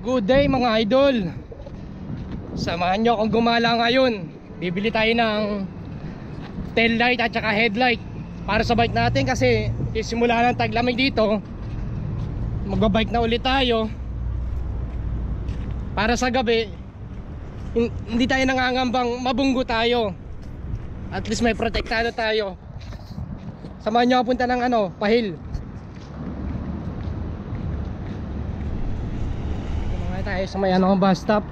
Good day mga idol. Samahan nyo akong gumala ngayon. Bibili tayo ng tail light at saka headlight para sa bike natin kasi isimula ng taglamig dito. Magbabike na ulit tayo para sa gabi hindi tayo nangangambang mabunggo tayo. At least may protektado tayo. Samahan nyo ako punta ng Pahil. Tayo sa may bus stop.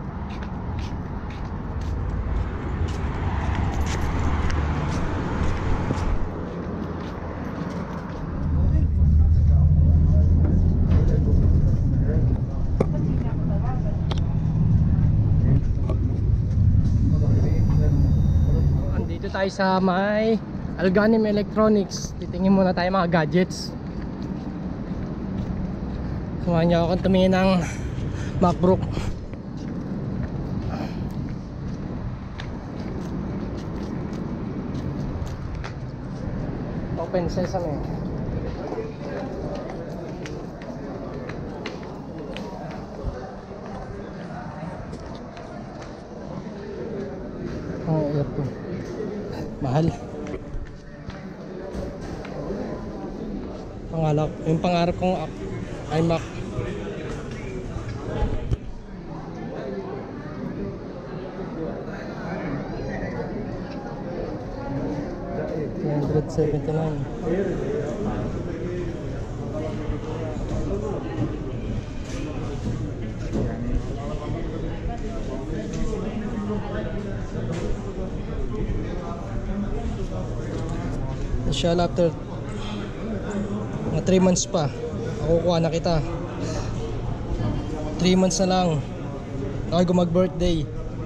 Andito tayo sa may Alganim Electronics. Titingin muna tayo mga gadgets. Samahan niyo akong tumingin ng macbook. Open sesame. Ito. Mahal. Yung pangarap kong iMac. $179. Inshallah after mga 3 months pa makukuha na kita. 3 months na lang ako mag birthday.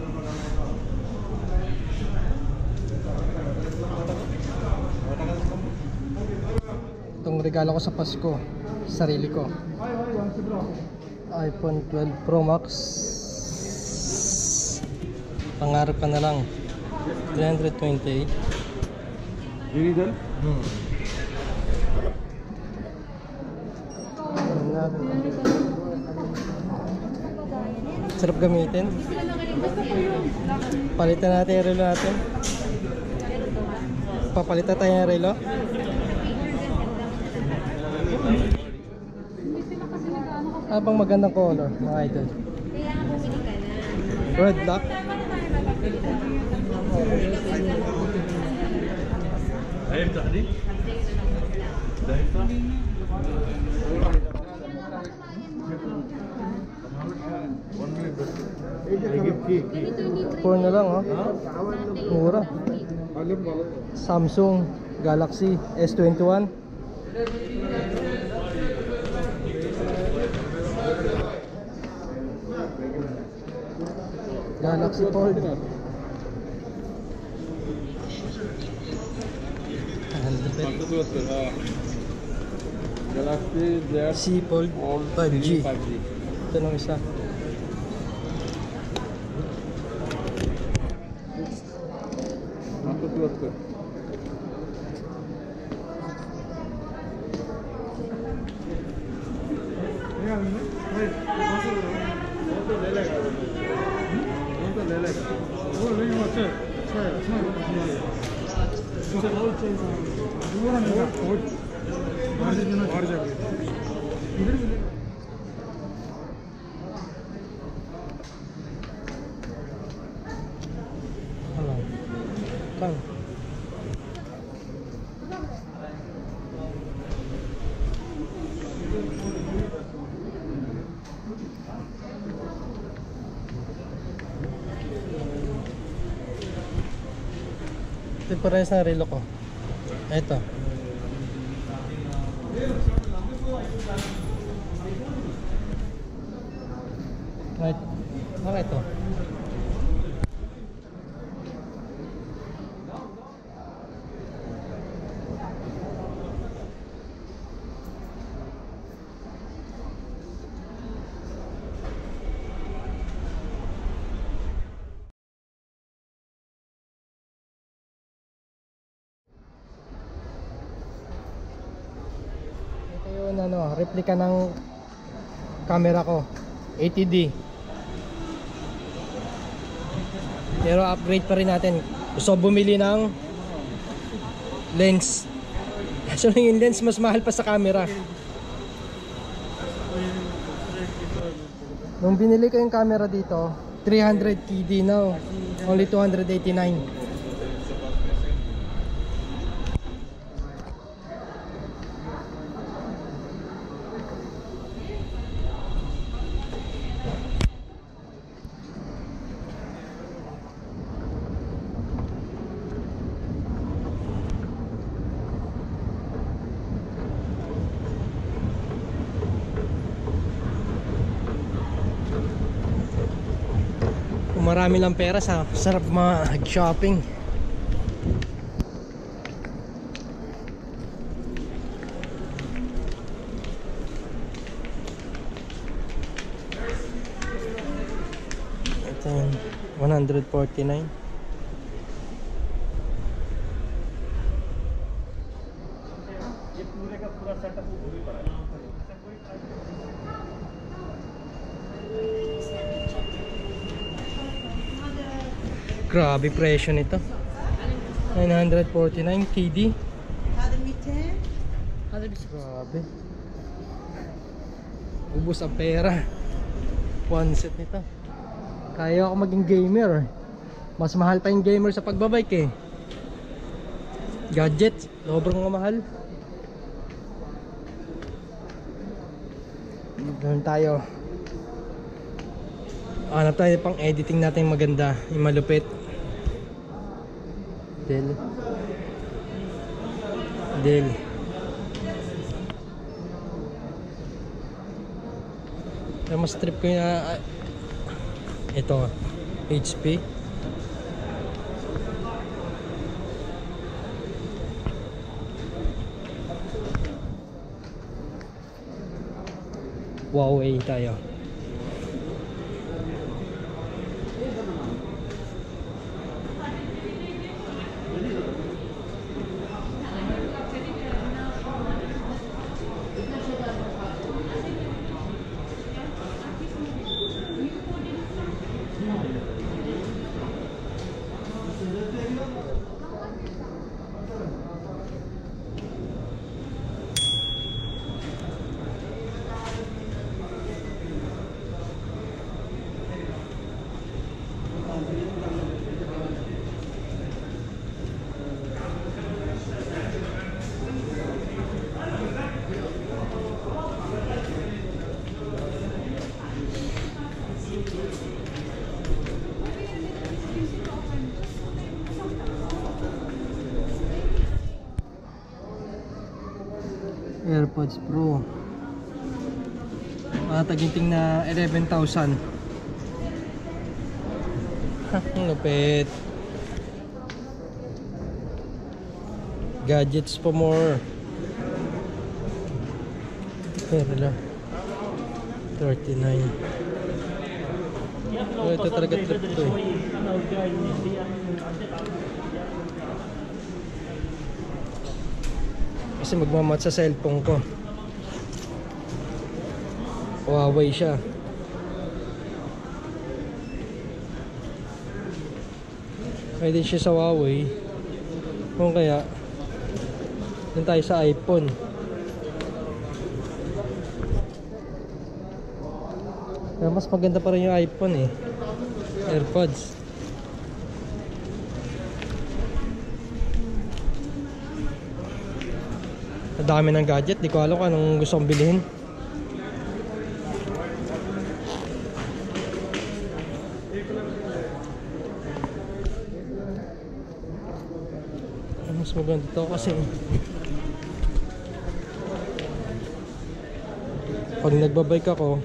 Itong regalo ko sa Pasko sa sarili ko, iPhone 12 Pro Max. Pangarap ka na lang. 328. Sarap gamitin. Palitan natin yung relo natin. Papalitan tayo ng relo. Ano bang magandang color mga idol? Red black. Ayun tadi. Phone na lang mura. Samsung Galaxy S21. Galaxy Fold. C Fold 5G. Ito nung isa. Ito parehas na relo ko. Ito. Right. Ito. Replika ng camera ko. 80D. Pero upgrade pa rin natin. Gusto bumili ng lens. So yung lens mas mahal pa sa camera. Nung binili ko yung camera dito, 300 KD now. Only 289. Kung marami lang pera, sarap mag-shopping. Ito yun, 149. Grabe presyo nito. 949 KD. Grabe. Ubus ang pera. One set nito. Kaya ako maging gamer. Mas mahal pa yung gamer sa pagbabike eh. Gadget, sobrang mahal. Doon tayo. Hanap tayo pang editing natin maganda, yung malupit. Del. Pero mas trip ko yung ito, HP. Huawei tayo. AirPods Pro. Taginting na 11,000. Ang lupit. Gadgets for more. Pero lang 39. Oh, ito talaga trip to eh. Kasi magmamat sa cellphone ko. Huawei siya. Pwede siya sa Huawei. Kung kaya dun tayo sa iPhone. Pero mas maganda pa rin yung iPhone eh. AirPods. Dami ng gadget, di ko alam kung anong gusto kong bilhin. Mas maganda ito kasi pag nagbabike ako,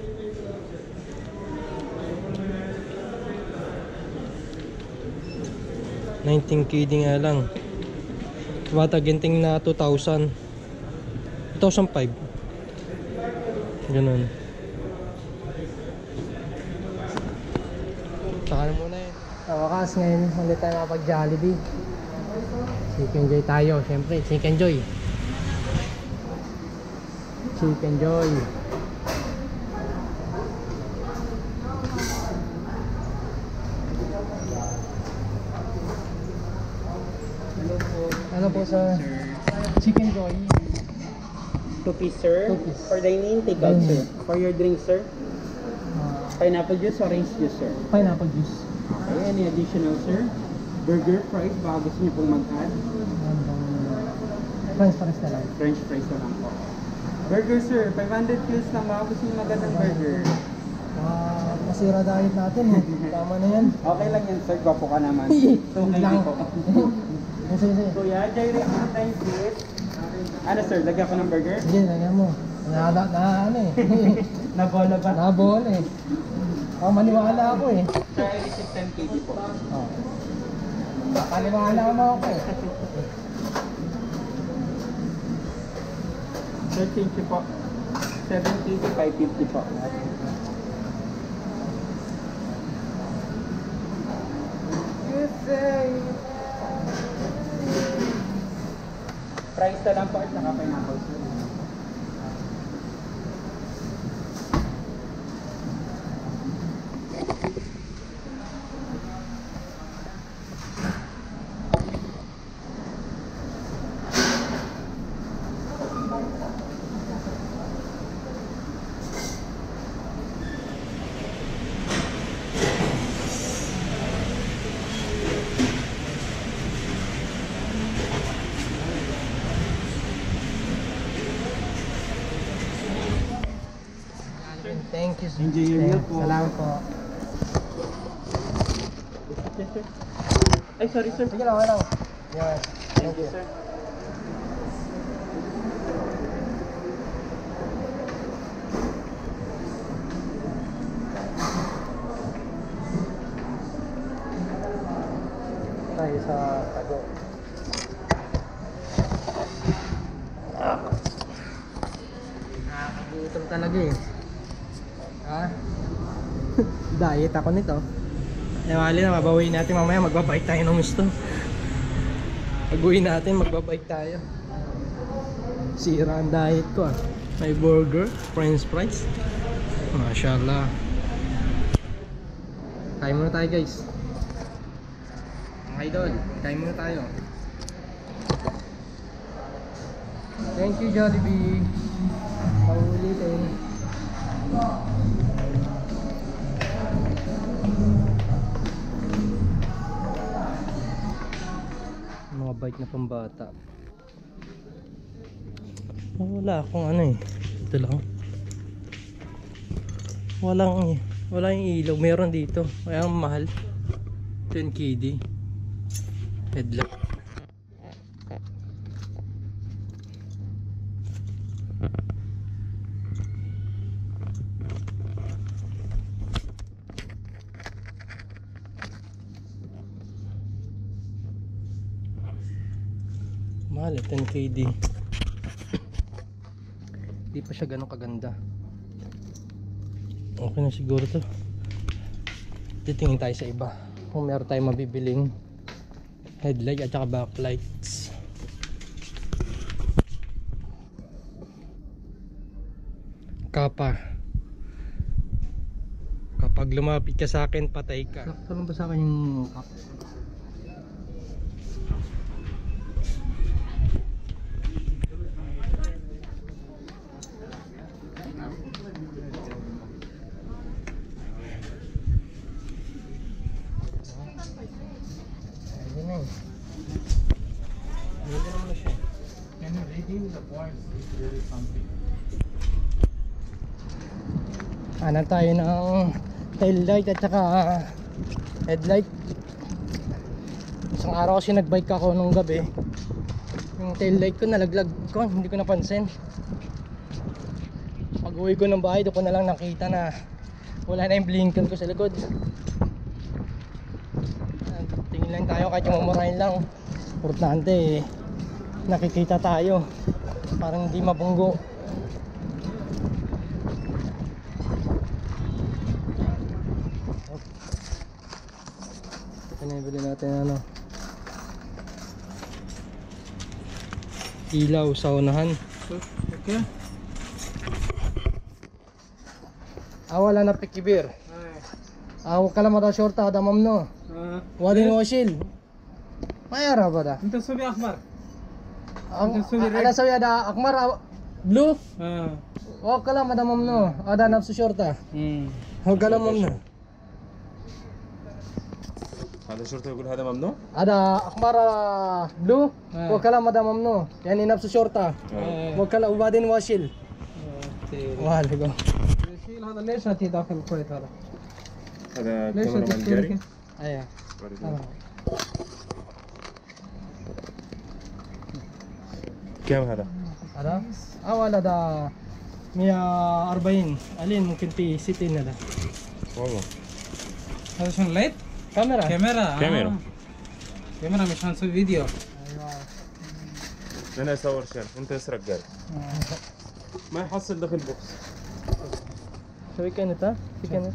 $19,000 nga lang. Mataginting na 2,000. 2,500. Ganun. Saka na muna yun. Sa wakas ngayon, ulit tayo makapag-Jollibee. Chicken Joy tayo. Siyempre, Chicken Joy. Chicken Joy. Ano po sa chicken joy? 2-piece, sir. 2-piece. For dining, take out, sir. For your drink, sir. Pineapple juice, orange juice, sir. Pineapple juice. Okay, any additional, sir? Burger, fries, baka gusto niyo pong mag-add? French fries na lang. French fries na lang po. Burger, sir. 500 kills lang, baka gusto niyo mag-add ng burger. Masira diet natin eh. Tama na yan. Okay lang yan, sir. Gwapo ka naman. So, Lang. hindi po. Sige. Kuya, gyrate mo tayo, please. Ano, sir? Lagyan ko ng burger? Sige, lagyan mo. Ano eh. Nabola ba? Nabol eh. Maniwala ako eh. Sir, I receive 10 kg po. Maniwala mo ako eh. Sir, change po. 7 kg, 550 po. Price na lang po at saka pineapple, sir. Thank you. Enjoy your meal po. Salamat po. Yes, sir. Ay, sorry, sir. Sige lang, okay lang. Yes. Thank you, sir. Tayo sa tago. Nakakagutom talaga eh. Ha? Diet ako nito. Wali na, mabawi natin mamaya, magbabike tayo ng gusto. Pag-uwi natin, magbabike tayo. Sira ang diet ko ah. May burger, french fries. Mashallah. Kain muna tayo guys. Mga idol, kain muna tayo. Thank you Jollibee. Paulitin. Mga bike na pambata. Wala akong ano eh. Ito lang. Wala yung ilaw. Meron dito. Kaya ang mahal. 10 KD. Headlight. Mahal eh, 10 KD. Hindi pa siya ganun kaganda. Okay na siguro to. Titingin tayo sa iba kung meron tayong mabibiling headlight at saka backlights. Kapa. Kapag lumapit ka sa akin, patay ka. Sakto lang ba sa akin yung kapa? Hanap tayo ng tail light at saka headlight. Isang araw kasi nagbike ako nung gabi. Yung tail light ko nalaglag ko, hindi ko napansin. Pag uwi ko ng bahay, doon ko na lang nakita na wala na yung blinker ko sa likod. Tingin lang tayo kahit yung mamurahin lang. Importante nakikita tayo. Parang hindi mabunggo. Pinabili natin ano, ilaw sa unahan. Okay. Wala na pikibir. Huwag ka lang mata shorta damam no. Wadin osil. Mayara ba da? Ito sabi Akbar. Ada saya ada akmar blue. Oh kala madam mamno. Ada nafsu shorta. هو كلام ممنوع. هذا شرطة يقول هذا ممنوع؟ هذا أحمر بلو وكلام هذا ممنوع يعني نفس شرطة وكلام وبعدين واشيل. وهذا يشيل هذا ليش هاتي داخل الكويت هذا؟ هذا ليش كاميرا هاتي جاري؟ أيوه. كم هذا؟ هذا أول هذا 140 ألين ممكن في 60 هذا. والله هذا شنو لايت؟ كاميرا. كاميرا كاميرا مش هنسوي فيديو. أيوه. أنا أصور شان أنت اسرق قال ما يحصل دخل بوكس. شو كانت ها؟ في كانت.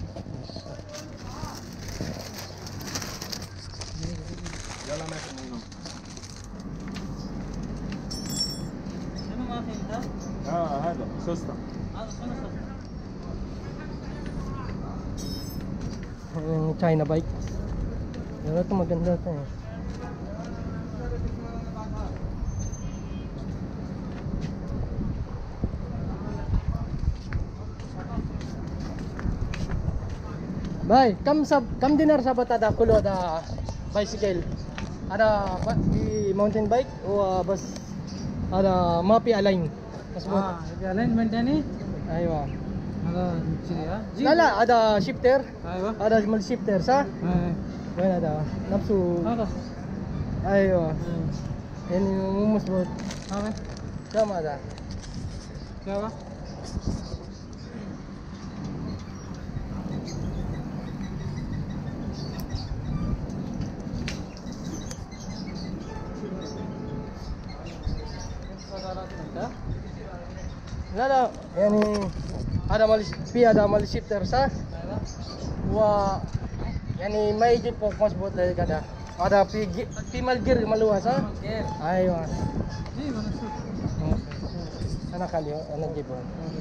يلا ما في منهم. شنو ما في انت؟ هذا سوسته. هذا شنو Yung China bike. Pero ito maganda ito eh. Bye, kam dinar sabat ada kulo ada bicycle. Ada di mountain bike o bas ada mapi align. Mas mo. ये alignment है नहीं Aywa. هذا जी Lala ada shifter. ايوه Ada mal shifter sa. Bueno ada nafsu. هذا Aywa. Yani mumus bot. هذا Kama ada. क्या हुआ لا لا يعني هذا مال في هذا مال شيفتر صح؟ و يعني ما يجي فوق مظبوط كذا هذا في مال جير مالوها صح؟ ايوه जी मैंने shoot انا خليه انا اجيبه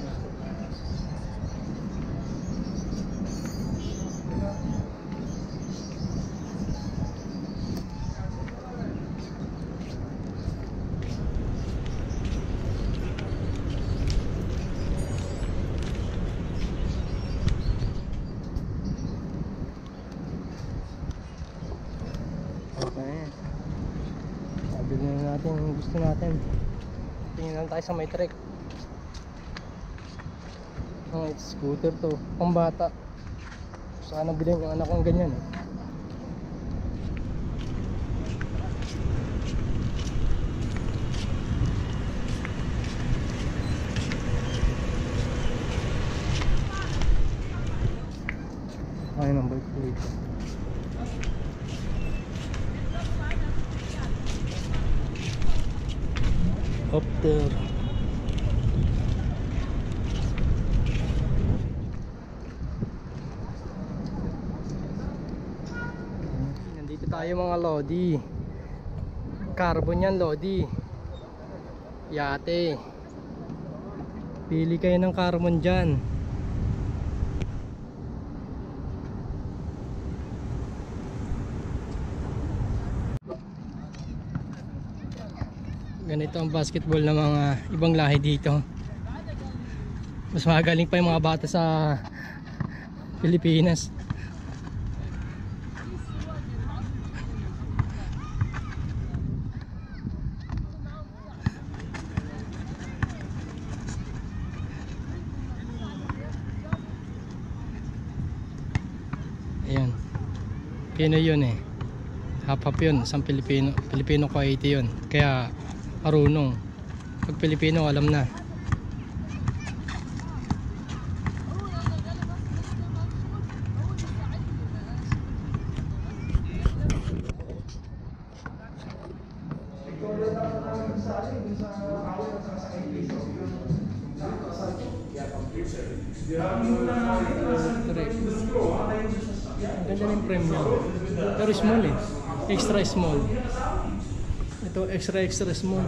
Bilhin na natin yung gusto natin. Tingin lang tayo sa may trek. Oh, it's scooter to. Pambata. Sana bilhin yung anak kong ganyan eh. Ayun ang bike dito. Copter. Nandito tayo mga lodi. Carbon yan lodi. Yate. Pili kayo ng carbon dyan. Ganito ang basketball ng mga ibang lahi dito. Mas magaling pa yung mga bata sa Pilipinas. Ayan. Pinoy yun eh. Hap-hap yun. Isang Pilipino. Pilipino ko 80 yun. Kaya marunong. Pag Pilipino alam na. Ang ganda ng premium. Pero small eh. Extra small. Ito extra small.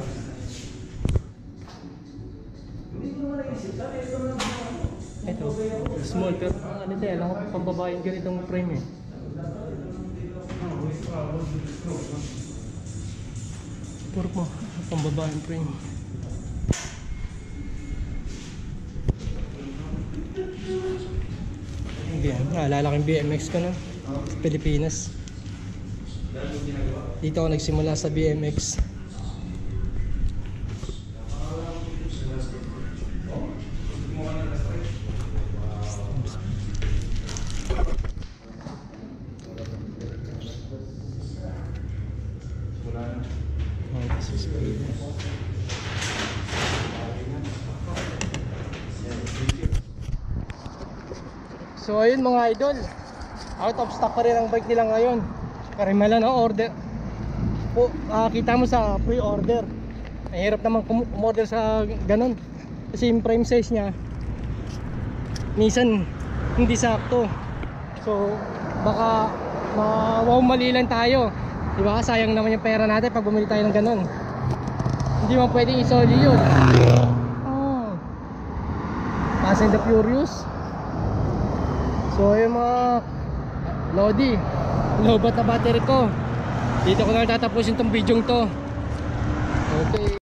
Ito small pero ano ito eh, lang pambabae yung ganitong frame eh. Puro po, pambaba yung frame. Hindi yan, naalala ko yung BMX ko nun sa Pilipinas. Dito ako nagsimula sa BMX. So ayun mga idol, out of stock pa rin ang bike nila ngayon. Karimala na order po, kita mo sa pre-order. Ang hirap naman umorder sa ganun kasi yung frame size nya minsan hindi sakto. So baka mawawmali tayo, diba? Sayang naman yung pera natin pag bumili tayo ng ganun. Hindi mo pwedeng isoli yun. Fast and the Furious. So yung mga Lodi, lobat na battery ko. Dito ko na tatapusin tong video to. Okay.